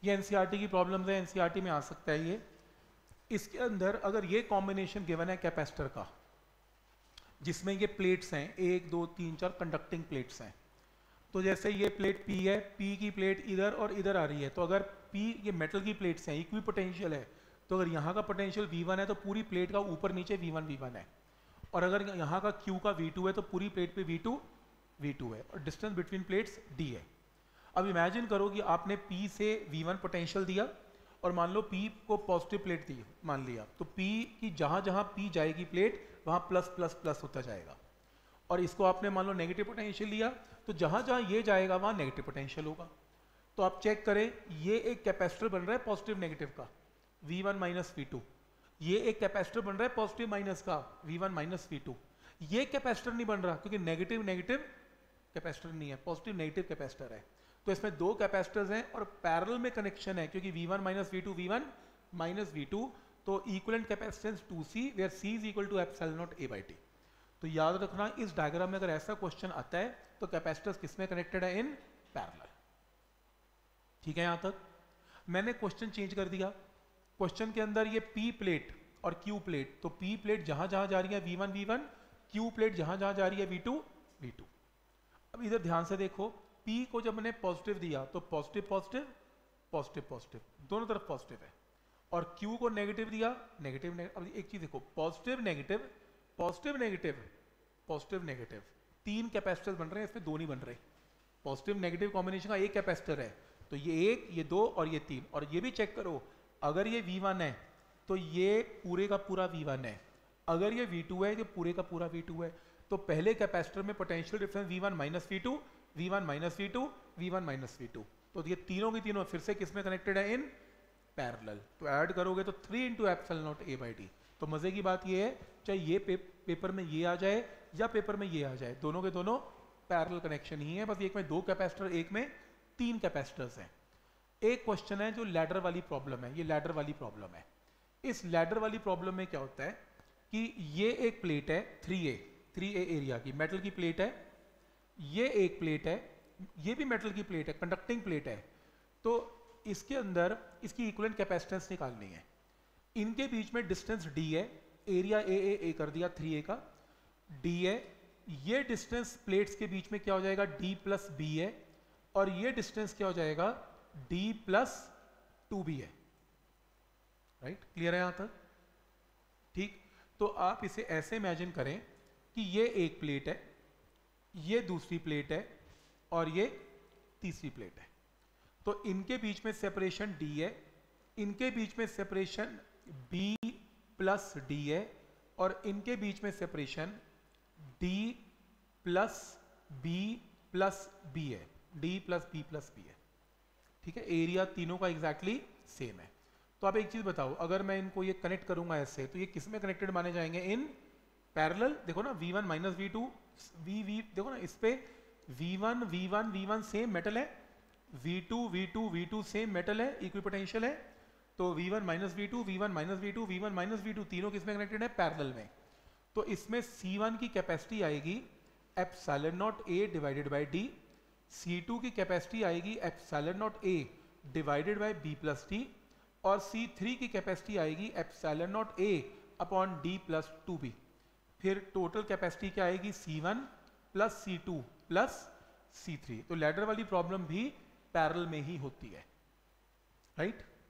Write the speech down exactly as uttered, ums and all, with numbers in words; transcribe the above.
ये एनसीईआरटी की प्रॉब्लम्स है, एनसीईआरटी में आ सकता है ये। इसके अंदर अगर ये कॉम्बिनेशन गिवन है कैपेसिटर का, जिसमें ये प्लेट्स हैं एक दो तीन चार कंडक्टिंग प्लेट्स हैं, तो जैसे ये प्लेट P है, P की प्लेट इधर और इधर आ रही है, तो अगर P ये मेटल की प्लेट्स हैं, इक्वी पोटेंशियल है, तो अगर यहाँ का पोटेंशियल V वन है तो पूरी प्लेट का ऊपर नीचे V वन V वन है, और अगर यहाँ का Q का V टू है तो पूरी प्लेट पे V टू V टू है, और डिस्टेंस बिटवीन प्लेट्स D है। अब इमेजिन करो कि आपने P से V वन पोटेंशियल दिया और मान लो P को पॉजिटिव प्लेट दी मान लिया, तो P की जहाँ जहाँ P जाएगी प्लेट वहाँ प्लस प्लस प्लस होता जाएगा, और इसको आपने मान लो नेगेटिव पोटेंशियल लिया तो जहाँ जहाँ ये जाएगा वहाँ नेगेटिव पोटेंशियल होगा। तो आप चेक करें, ये एक कैपेसिटर बन रहा है पॉजिटिव नेगेटिव का V one minus V two, ये एक कैपेसिटर बन रहा है पॉजिटिव माइनस का V one minus V two. ये कैपेसिटर नहीं बन रहा क्योंकि नेगेटिव नेगेटिव कैपेसिटर नहीं है, पॉजिटिव नेगेटिव कैपेसिटर है। तो इसमें दो कैपेसिटर्स हैं और पैरेलल में कनेक्शन है क्योंकि V one minus V two V one minus V two, तो equivalent capacitance to C where C is equal to epsilon naught A by T। तो याद रखना इस डायग्राम में अगर ऐसा क्वेश्चन आता है तो कैपेसिटर्स किसमें कनेक्टेड है? In parallel. ठीक है, यहां तक मैंने क्वेश्चन चेंज कर दिया। क्वेश्चन के अंदर ये P प्लेट और Q प्लेट, तो P प्लेट जहां जहां जा रही है V one V one, Q plate जहां जहां जा रही है V टू V टू। अब इधर ध्यान से देखो, P को जब मैंने पॉजिटिव दिया तो पॉजिटिव पॉजिटिव पॉजिटिव पॉजिटिव दोनों तरफ पॉजिटिव है, और Q को नेगेटिव दिया नेगेटिव नेगेटिव। अब एक चीज देखो, positive negative positive negative positive negative, तीन कैपेसिटर बन रहे हैं, इसमें दो नहीं बन रहे। पॉजिटिव नेगेटिव कॉम्बिनेशन का एक कैपेसिटर है, तो ये एक ये दो और ये तीन। और ये भी चेक करो, अगर ये V वन है तो ये पूरे का पूरा V वन है, अगर ये V टू है तो पूरे का पूरा V टू है। तो पहले कैपेसिटर में potential difference V one minus V two V one minus V two V one minus V two, तो ये तीनों की तीनों फिर से किसमें कनेक्टेड है? In parallel. तो ऐड करोगे तो three into epsilon naught A by T. तो मजे की बात ये है, चाहे ये पे, पेपर में ये आ जाए या पेपर में ये आ जाए, दोनों के दोनों पैरेलल कनेक्शन ही है, बस एक में दो कैपेसिटर एक में तीन कैपेसिटर्स हैं। एक क्वेश्चन है जो लैडर वाली प्रॉब्लम है, ये लैडर वाली प्रॉब्लम है। इस लैडर वाली प्रॉब्लम में क्या होता है कि ये एक प्लेट है three A three A area की, मेटल की प्लेट है, ये एक प्लेट है, ये भी मेटल की प्लेट है, कंडक्टिंग प्लेट है। तो इसके अंदर इसकी इक्विवेलेंट कैपेसिटेंस निकालनी है। इनके बीच में डिस्टेंस D है, एरिया ए ए ए कर दिया थ्री ए का, D है। ये डिस्टेंस प्लेट्स के बीच में क्या हो जाएगा? D प्लस बी है, और ये डिस्टेंस क्या हो जाएगा? D प्लस टू बी है। राइट, क्लियर है यहां तक? ठीक, तो आप इसे ऐसे इमेजिन करें कि ये एक प्लेट है, ये दूसरी प्लेट है, और ये तीसरी प्लेट है। तो इनके बीच में सेपरेशन D है, इनके बीच में सेपरेशन B प्लस D है, और इनके बीच में separation D plus B plus B है, D plus B plus B है। ठीक है, एरिया तीनों का एग्जैक्टली सेम है। तो आप एक चीज बताओ, अगर मैं इनको ये कनेक्ट करूंगा ऐसे, तो ये किस में कनेक्टेड माने जाएंगे? In parallel. देखो ना, V one minus V two V V देखो ना, इस पे V one V one V one same metal है, V two V two V two same metal है, इक्विपोटेंशियल है। तो V one minus V two V one minus V two V one minus V two तीनों किसमें connected है? Parallel में। तो इसमें C वन की कैपेसिटी आएगी epsilon naught A divided by D, C two की कैपेसिटी आएगी epsilon naught A divided by B plus D, और C थ्री की कैपेसिटी आएगी epsilon naught A upon D plus two B. फिर total capacity क्या आएगी? C one plus C two plus C three. तो ladder वाली problem भी parallel में ही होती है। Right right?